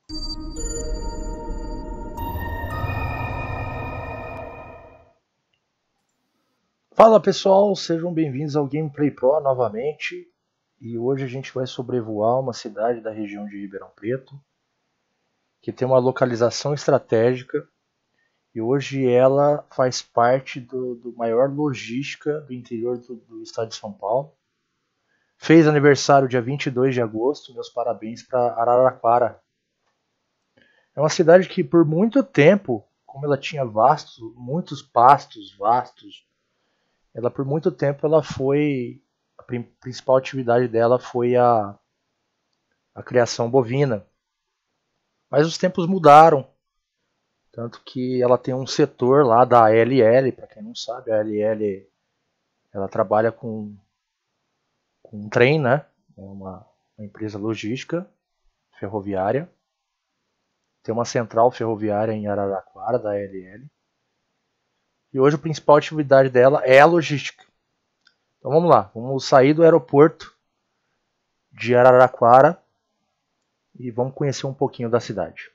Fala pessoal, sejam bem-vindos ao Gameplay Pro novamente. E hoje a gente vai sobrevoar uma cidade da região de Ribeirão Preto, que tem uma localização estratégica, e hoje ela faz parte do maior logística do interior do estado de São Paulo. Fez aniversário dia 22 de agosto, meus parabéns para Araraquara. É uma cidade que por muito tempo, como ela tinha muitos pastos vastos, ela por muito tempo ela foi a principal atividade dela foi a criação bovina. Mas os tempos mudaram, tanto que ela tem um setor lá da ALL, para quem não sabe, a ALL ela trabalha com um trem, né? É uma empresa logística ferroviária. Tem uma central ferroviária em Araraquara da ALL. E hoje a principal atividade dela é a logística. Então vamos lá, vamos sair do aeroporto de Araraquara e vamos conhecer um pouquinho da cidade.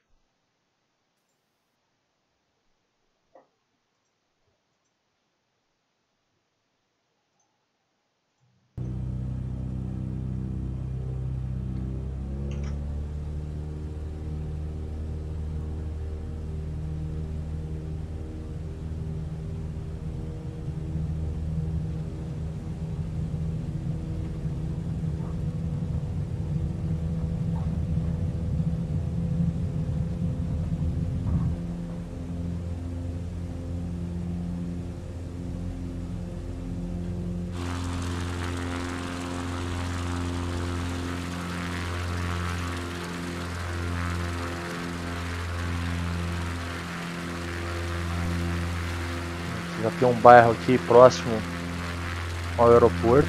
Já tem um bairro aqui próximo ao aeroporto.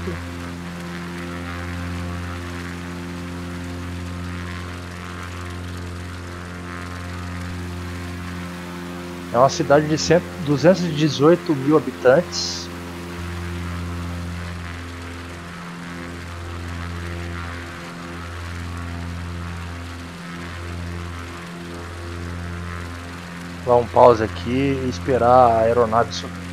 É uma cidade de 218 mil habitantes. Vou dar um pause aqui e esperar a aeronave subir.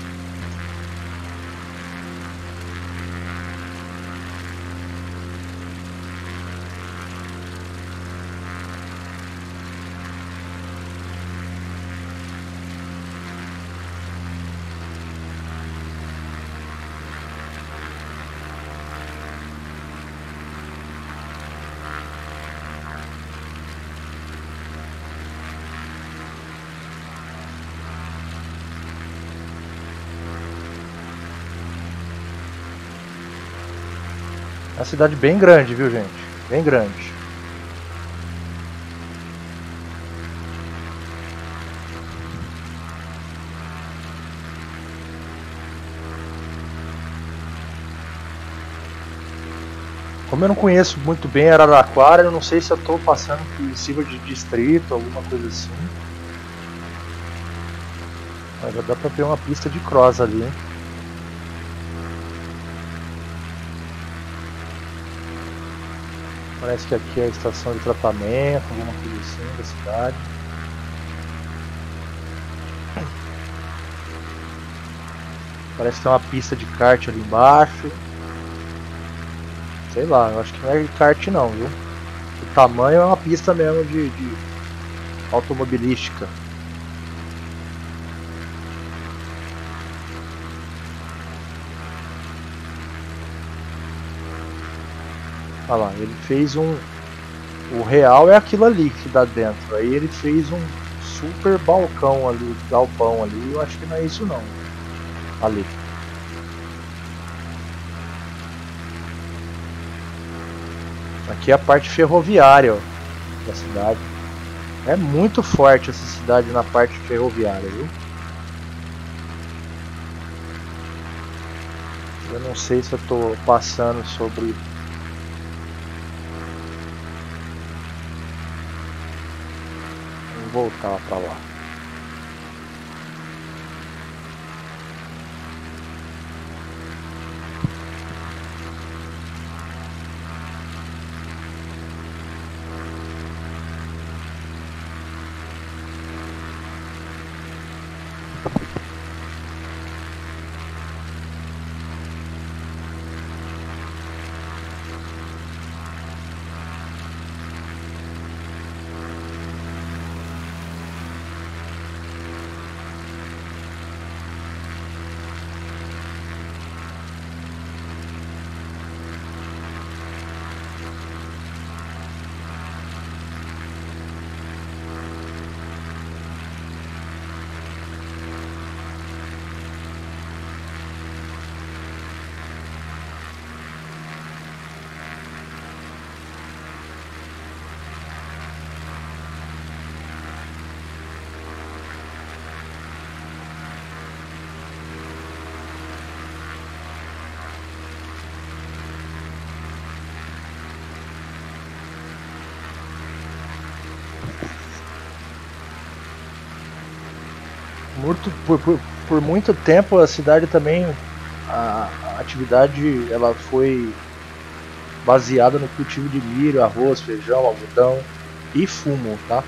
É uma cidade bem grande, viu, gente? Bem grande. Como eu não conheço muito bem Araraquara, eu não sei se eu estou passando por cima de distrito, alguma coisa assim. Mas já dá pra ver uma pista de cross ali, hein? Parece que aqui é a estação de tratamento, alguma coisa assim da cidade. Parece que tem uma pista de kart ali embaixo. Sei lá, eu acho que não é de kart não, viu? O tamanho é uma pista mesmo de automobilística. Olha lá, ele fez o real é aquilo ali que dá dentro. Aí ele fez um super balcão ali, galpão ali. Eu acho que não é isso não. Ali. Aqui é a parte ferroviária, ó, da cidade. É muito forte essa cidade na parte ferroviária, viu? Eu não sei se eu estou passando sobre... Vamos voltar para lá. Por muito tempo a cidade também, a atividade ela foi baseada no cultivo de milho, arroz, feijão, algodão e fumo, tá?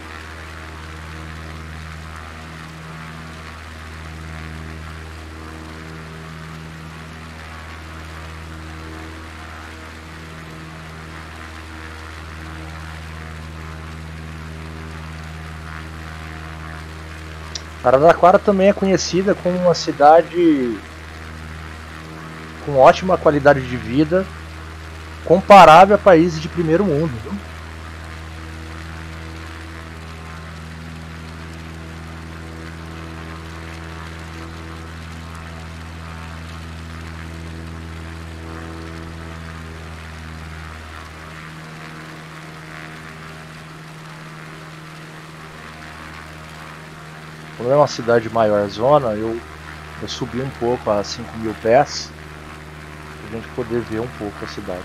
Araraquara também é conhecida como uma cidade com ótima qualidade de vida, comparável a países de primeiro mundo, viu? Como é uma cidade maior zona, eu subi um pouco a 5.000 pés para a gente poder ver um pouco a cidade.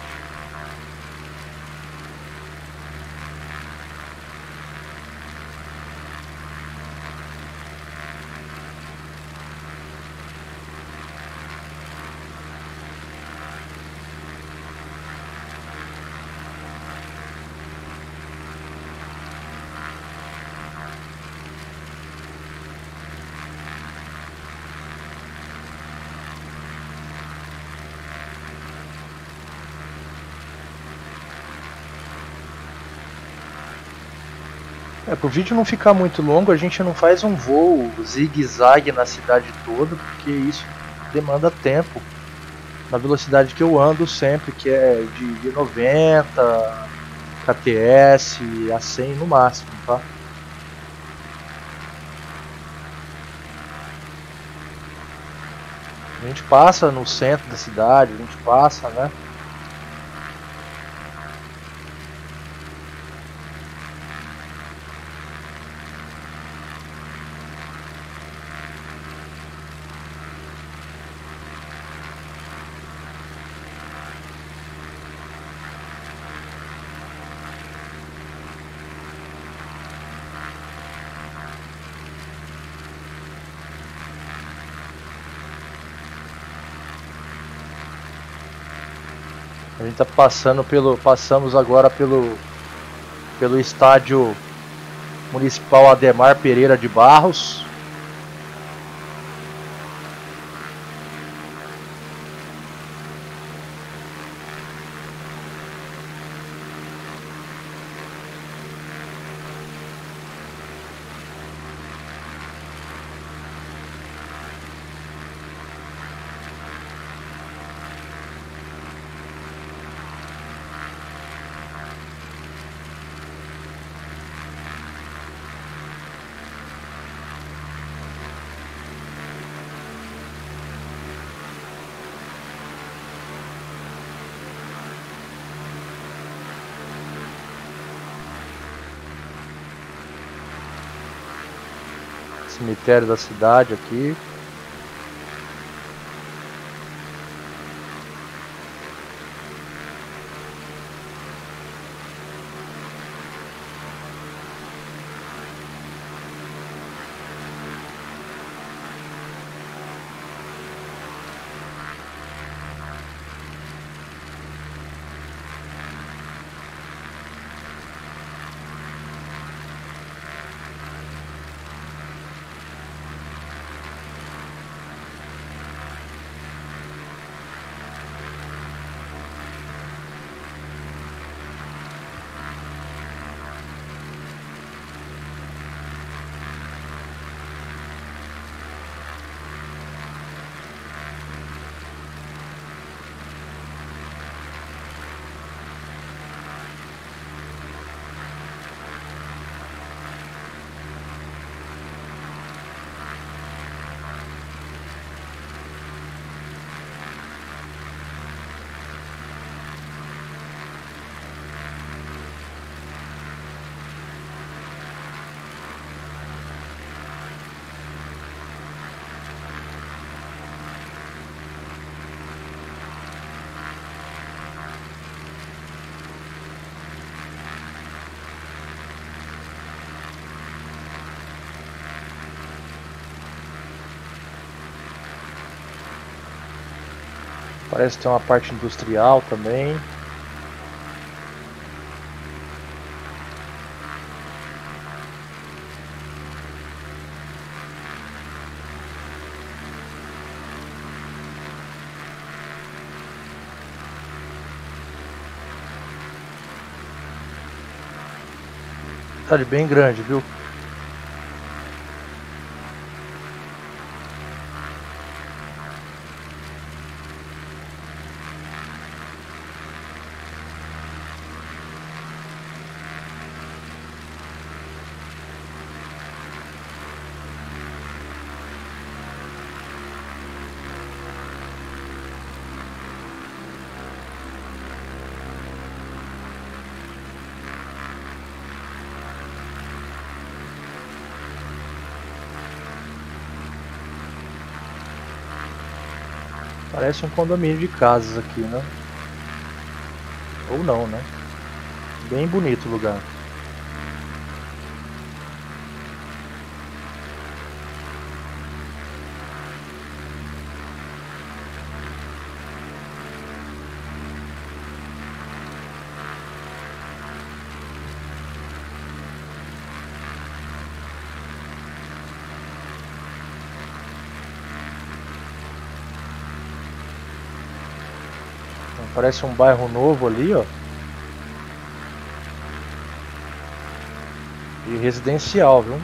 Para o vídeo não ficar muito longo, a gente não faz um voo zigue-zague na cidade toda, porque isso demanda tempo. Na velocidade que eu ando sempre, que é de 90 kts a 100 no máximo, tá? A gente passa no centro da cidade, a gente passa, né? A gente tá passamos agora pelo estádio municipal Ademar Pereira de Barros. Cemitério da cidade aqui. Parece ter uma parte industrial também. Tá bem grande, viu? Parece um condomínio de casas aqui, né? Ou não, né? Bem bonito o lugar. Parece um bairro novo ali, ó. E residencial, viu?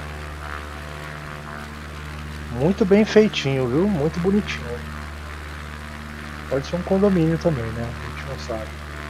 Muito bem feitinho, viu? Muito bonitinho. Pode ser um condomínio também, né? A gente não sabe.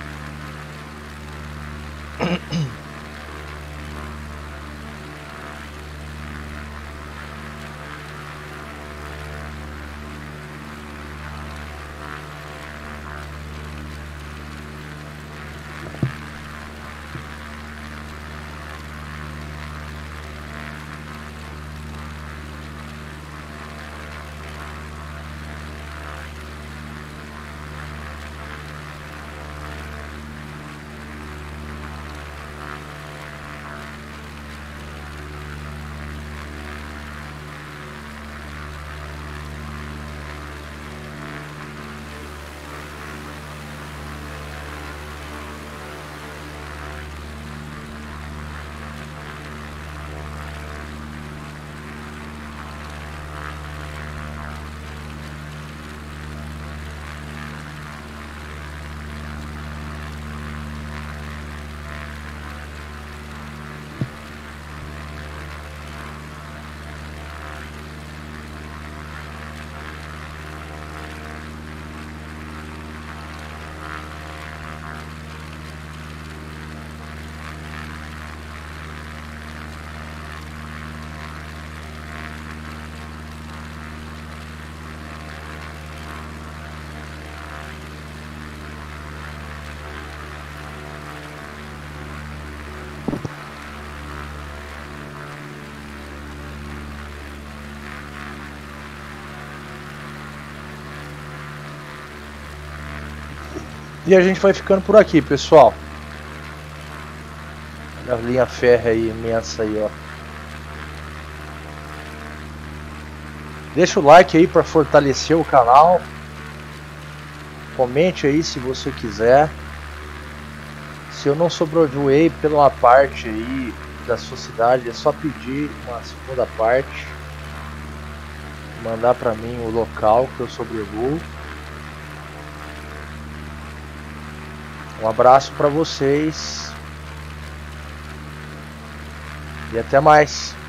E a gente vai ficando por aqui, pessoal. Olha a linha férrea aí, imensa aí, ó. Deixa o like aí para fortalecer o canal. Comente aí se você quiser. Se eu não sobrevoei pela parte aí da sua cidade, é só pedir uma segunda parte. Mandar para mim o local que eu sobrevoo. Um abraço para vocês e até mais.